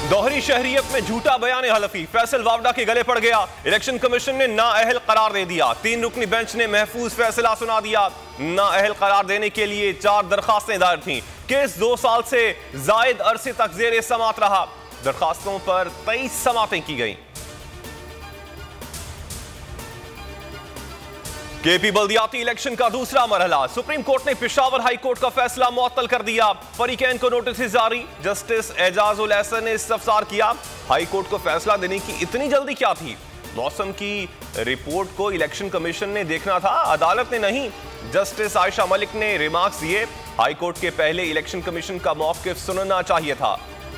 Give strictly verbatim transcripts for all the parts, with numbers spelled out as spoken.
दोहरी शहरियत में झूठा बयान हलफी, फैसल वावडा के गले पड़ गया। इलेक्शन कमीशन ने नाअहल करार दे दिया। तीन रुकनी बेंच ने महफूज फैसला सुना दिया। नाअहल करार देने के लिए चार दरखास्तें दायर थीं। केस दो साल से जायद अरसे तक जेर समात रहा। दरखास्तों पर तेईस समातें की गईं। केपी बल्दियाती इलेक्शन का दूसरा मरहला, सुप्रीम कोर्ट ने पेशावर हाई कोर्ट का फैसला मुअत्तल कर दिया। फरीकैन को नोटिस जारी। जस्टिस एजाजुल एहसन ने इस्तफसार किया, हाई कोर्ट को फैसला देने की इतनी जल्दी क्या थी? मौसम की रिपोर्ट को इलेक्शन कमीशन ने देखना था, अदालत ने नहीं। जस्टिस आयशा मलिक ने रिमार्क्स दिए, हाई कोर्ट के पहले इलेक्शन कमीशन का मौकिफ सुनना चाहिए था।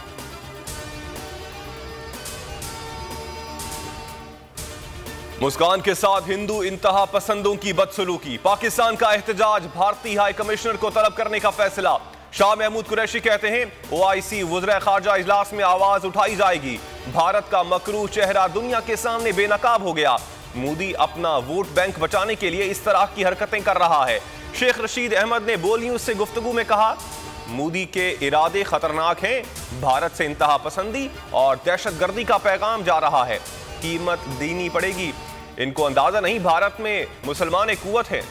मुस्कान के साथ हिंदू इंतहा पसंदों की बदसलूकी, पाकिस्तान का एहतजाज, भारतीय हाई कमिश्नर को तलब करने का फैसला। शाह महमूद कुरैशी कहते हैं, ओआईसी वज़ीर खारजा इजलास में आवाज उठाई जाएगी। भारत का मकरूह चेहरा दुनिया के सामने बेनकाब हो गया। मोदी अपना वोट बैंक बचाने के लिए इस तरह की हरकतें कर रहा है। शेख रशीद अहमद ने बोल न्यूज से गुफ्तगू में कहा, मोदी के इरादे खतरनाक हैं। भारत से इंतहा पसंदी और दहशतगर्दी का पैगाम जा रहा है, कीमत देनी पड़ेगी। इनको अंदाजा नहीं, भारत में मुसलमान एक कुव्वत है।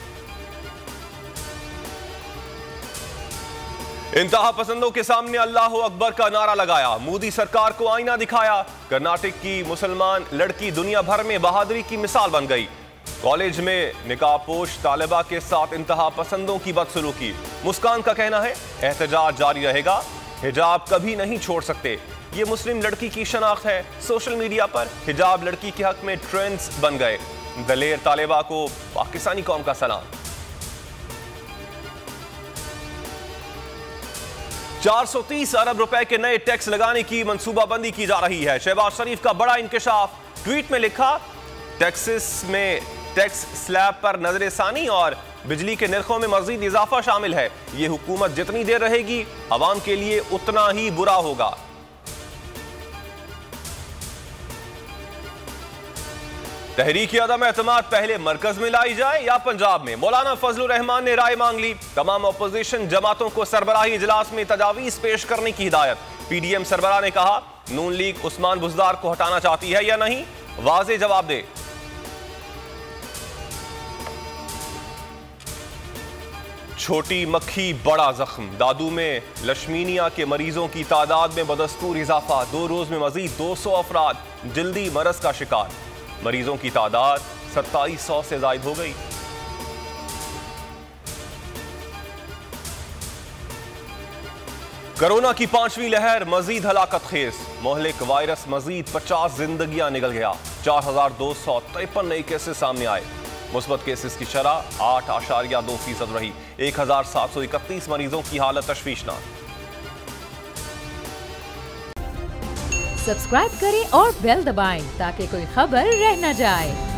इंतहा पसंदों के सामने अल्लाह अकबर का नारा लगाया। मोदी सरकार को आईना दिखाया। कर्नाटक की मुसलमान लड़की दुनिया भर में बहादुरी की मिसाल बन गई। कॉलेज में निकाबपोश तालिबा के साथ इंतहा पसंदों की बदसलूकी। मुस्कान का कहना है, एहतजाज जारी रहेगा, हिजाब कभी नहीं छोड़ सकते। ये मुस्लिम लड़की की शनाख्त है। सोशल मीडिया पर हिजाब लड़की के हक में ट्रेंड्स बन गए। दलेर तालिबा को पाकिस्तानी कौम का सलाम। चार सौ तीस अरब रुपए के नए टैक्स लगाने की मंसूबाबंदी की जा रही है। शहबाज शरीफ का बड़ा इंकशाफ। ट्वीट में लिखा, टैक्सेस में टैक्स स्लैब पर नजरसानी और बिजली के निर्खों में मजीद इजाफा शामिल है। यह हुकूमत जितनी देर रहेगी अवाम के लिए उतना ही बुरा होगा। तहरीक अदम एतमाद पहले मरकज में लाई जाए या पंजाब में? मौलाना फजलुर रहमान ने राय मांग ली। तमाम अपोजिशन जमातों को सरबराही इजलास में तजावीज पेश करने की हिदायत। पीडीएम सरबराह ने कहा, नून लीग उस्मान बुज़दार को हटाना चाहती है या नहीं, वाज़ेह जवाब दे। छोटी मक्खी बड़ा जख्म, दादू में लश्मीनिया के मरीजों की तादाद में बदस्तूर इजाफा। दो रोज में मजीद दो सौ अफराद जल्दी मरज का शिकार। मरीजों की तादाद सत्ताईस सौ से जायद हो गई। कोरोना की पांचवी लहर मजीद हलाकत खेज। मोहलिक वायरस मजीद पचास जिंदगियां निकल गया। चार हजार दो सौ तिरपन नए केसेस सामने आए। मुस्बत केसेस की शरह आठ आशारिया दो फीसद रही। एक हजार सात सौ इकतीस मरीजों की हालत तशवीशनाक। सब्सक्राइब करें और बेल दबाएं ताकि कोई खबर रह न जाए।